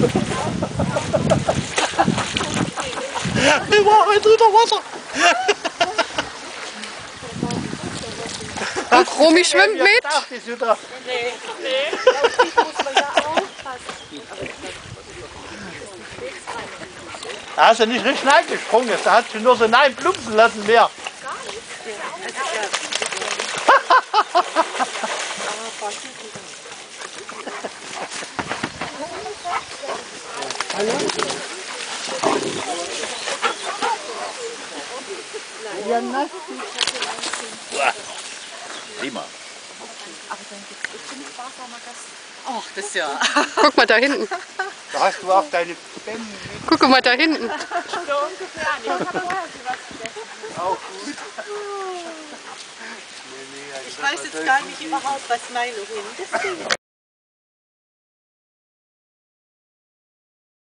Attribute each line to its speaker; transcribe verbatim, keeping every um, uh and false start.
Speaker 1: Wir waren unter Wasser.
Speaker 2: Und Romy schwimmt mit.
Speaker 3: Nee, nee. Muss man ja aufpassen.
Speaker 1: Da hast du nicht richtig reingesprungen, da hast du nur so nein plumpsen lassen mehr.
Speaker 3: Hallo? Ja, nass.
Speaker 1: Prima.
Speaker 4: Ach, das ist ja...
Speaker 2: Guck mal da hinten.
Speaker 1: Da hast du auch deine Bämme mit.
Speaker 2: Guck mal da hinten.
Speaker 3: So ungefähr nicht. Ich habe vorher was gegessen.
Speaker 1: Auch gut.
Speaker 4: Ich weiß jetzt gar nicht überhaupt, was Milo hin. Das Ding.